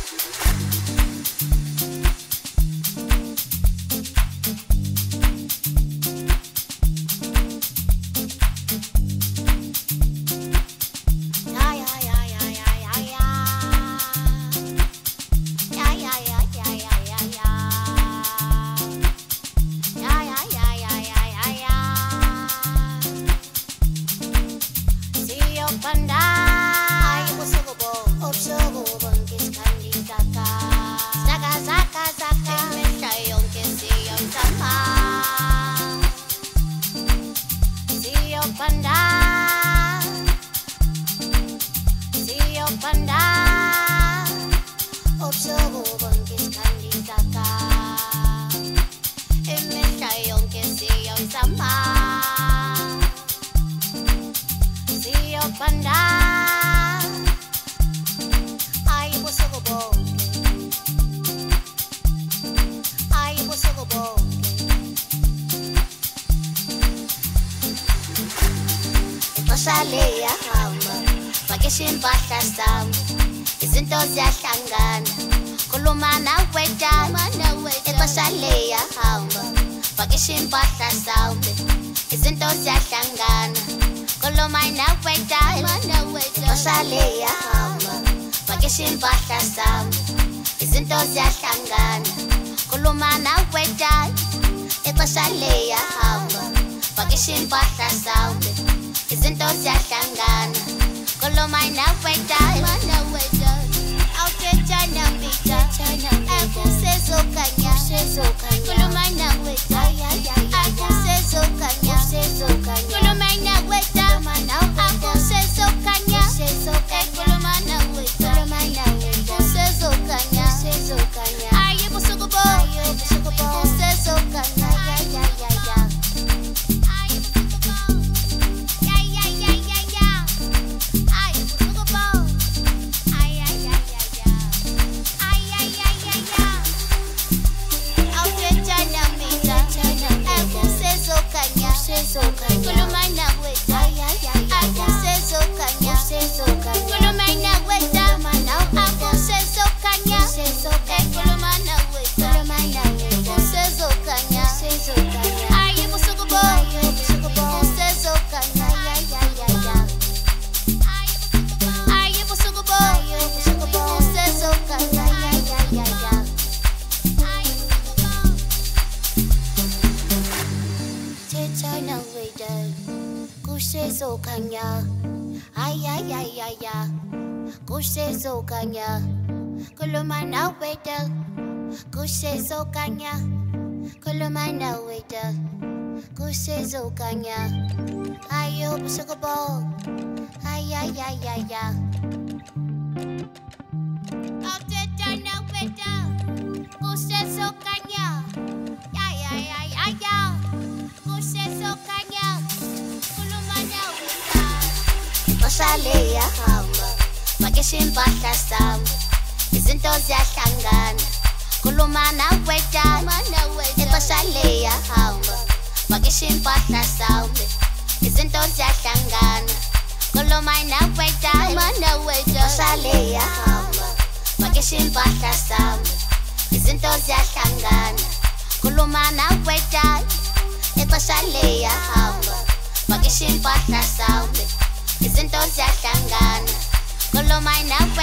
Kusezo Khanya, kulumana weta. Kusezo Khanya, kulumana weta. Kusezo Khanya, kulumana weta. Kusezo Khanya, aye busugo bo. Kusezo Khanya, kulumana weta. Kusezo Khanya, kulumana weta. Kusezo Khanya, kulumana weta. Kusezo Khanya, aye busugo bo. Kusezo Khanya, aye busugo bo. Kusezo Khanya, China waiter, Kusezo Khanya, ay. Kusezo Khanya, kulumana waiter. Kusezo Khanya, kulumana waiter. Kusezo Khanya, ayo busugo bo. Ay. After China waiter, Kusezo Khanya, ay. Kusezo Khanya, kulumana weta. Ixesha liyahamba, pakisha impahla zami, izinto ziyahlangana. Kulumana weta, ixesha liyahamba, pakisha impahla zami, izinto ziyahlangana. Kulumana weta, ixesha liyahamba, pakisha impahla zami, izinto ziyahlangana. Kulumana weta. Ixesha liyahamba, pakisha impahla zami, izinto ziyahlangana. Kulumana